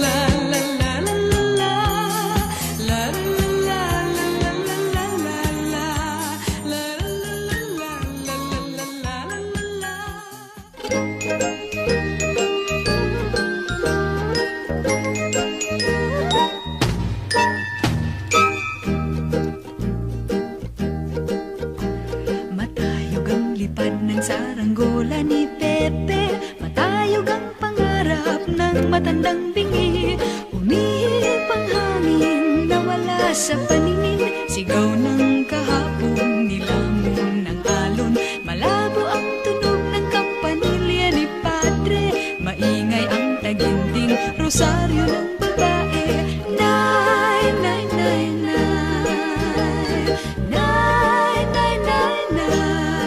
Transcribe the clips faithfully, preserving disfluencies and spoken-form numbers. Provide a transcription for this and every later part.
saranggola ni Pepe, matayog ang pangarap ng matandang bingi. Umihip ang hangin, nawala sa paningin, sigaw ng kahapon, nilamon ng alon. Malabo ang tunog ng kampanilya ni Padre, maingay ang taginting rosaryo ng babae. Nay, nay, nay, nay, nay, nay, nay, nay.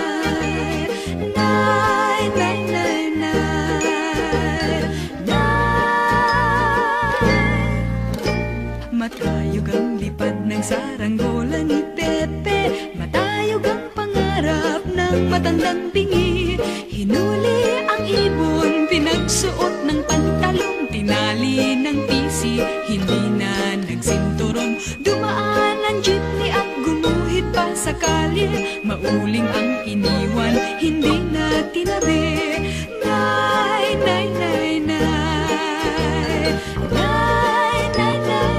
Matayog ang lipad ng saranggola ni Pepe, matayog ang pangarap ng matandang bingi. Hinuli ang ibon, pinagsuot ng pantalong, tinali ng pisi, hindi na nagsinturong. Dumaan ang jeepney at gumuhit pa sa kalye, mauling ang iniwan, hindi na tinabi. Nay, nay, nay, nay, nay, nay, nay.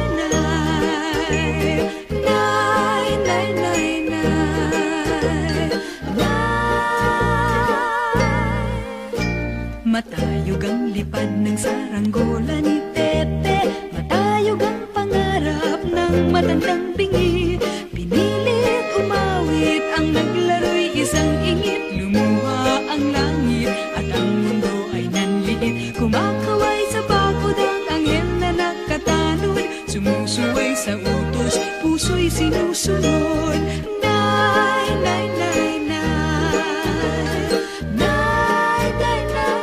Matayog ang lipad ng saranggola ni Pepe, matayog ang pangarap ng matandang bingi. Pinilit umawit ang naglaro'y isang ingit, lumuha ang langit at ang mundo ay nanliit. Kumakaway sa bakod ang anghel na nakatanod, sumusuway sa utos, puso'y sinusunod. Nay, nay, nay, nay, nay, nay, nay,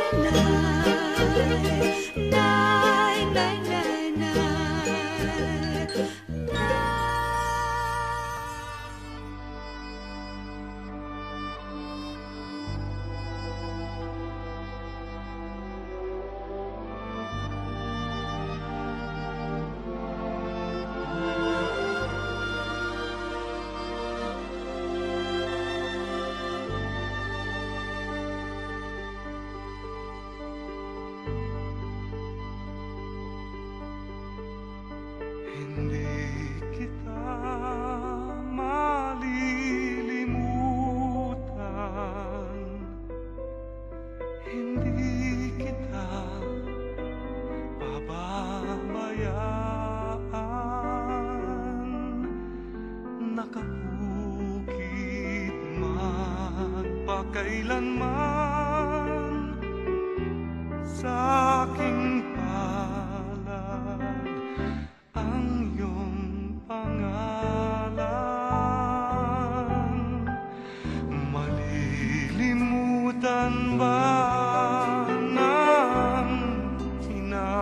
nay, nay, nay, nay, nay. Hindi kita malilimutan, hindi kita pababayaan. Nakapukit man pagkailanman sa aking palad ang iyong pangalan. Malilimutan ba ng ina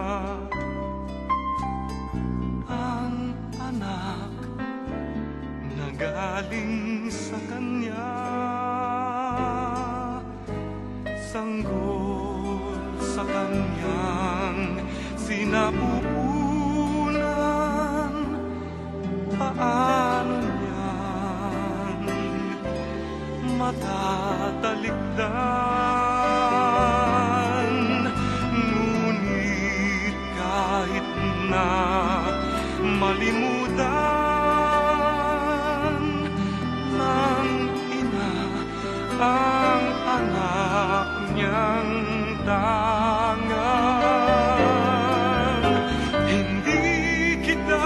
ang anak na galing sa kanya? Sanggol sa kanyang sinapupunan, paano niyan matatalikdan? Ngunit kahit na malimutan ng ina ang anak niyang tangan, hindi kita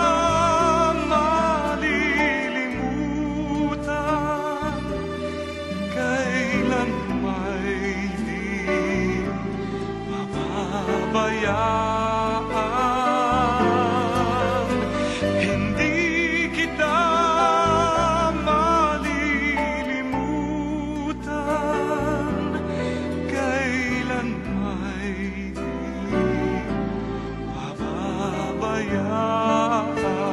malilimutan. Kailan may di mapapabayaan, hindi kita malilimutan. Kailan may di mapapabayaan.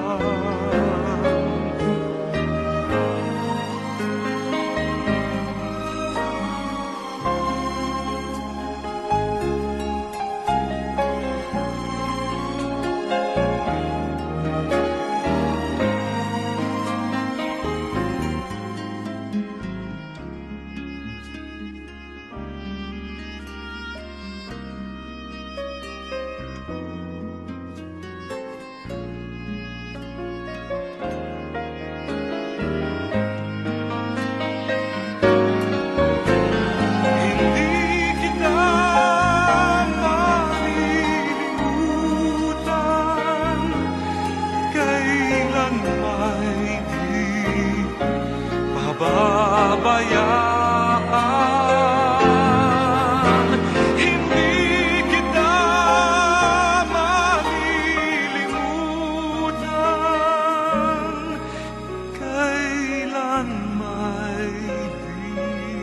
Pababayaan, hindi kita malilimutan. Kailan may di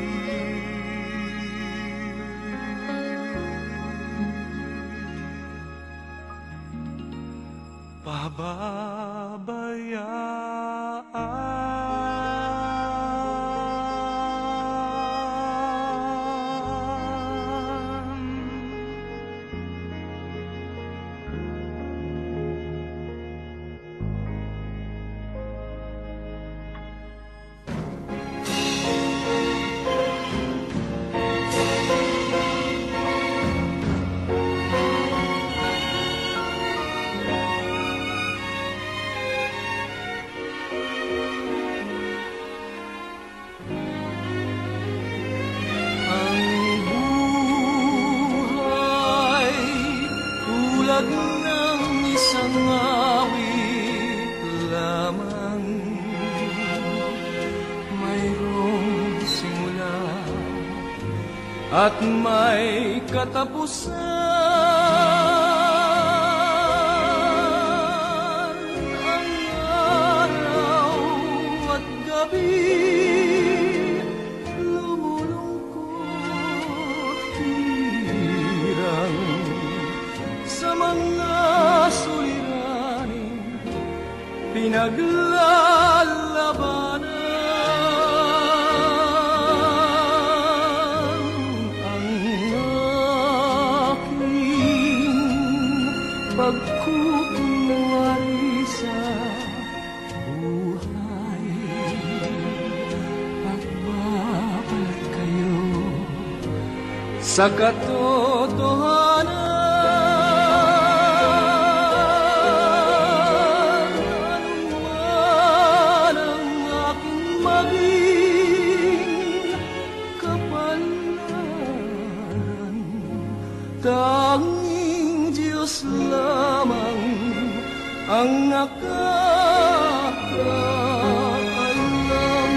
pababayaan. Tulad ng isang awit lamang, mayroong simula at may katapusan. Ang araw at gabi lumulungkot, hirang sa mga suliranin pinaglalabanan. Ang aking pagkukunwari sa buhay, pagbabalik kayo sa katotohanan. Tanging Diyos lamang ang nakakaalam.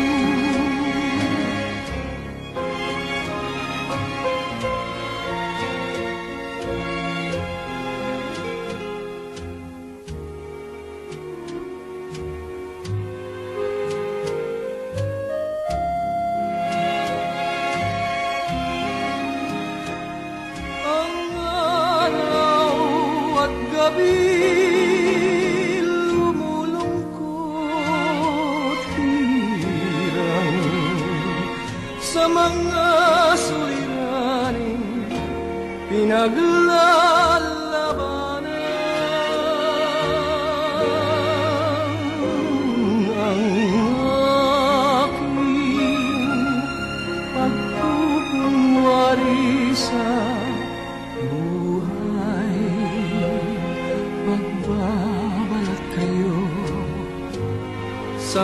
Gabi lumulungkot hirang sa mga suliraning pinaglalabanan. Ang aking pagkukunwari sa magbabalat kayo sa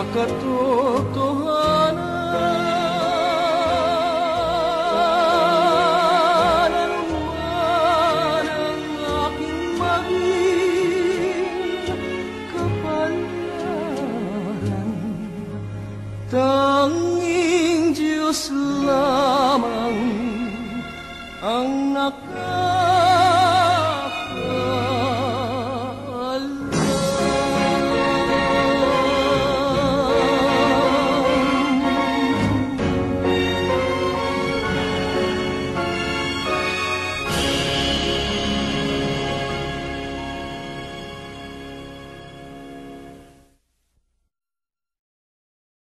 katotohanan. Anuman ang aking maging kapalaran, tanging Diyos lamang ang nakakaalam.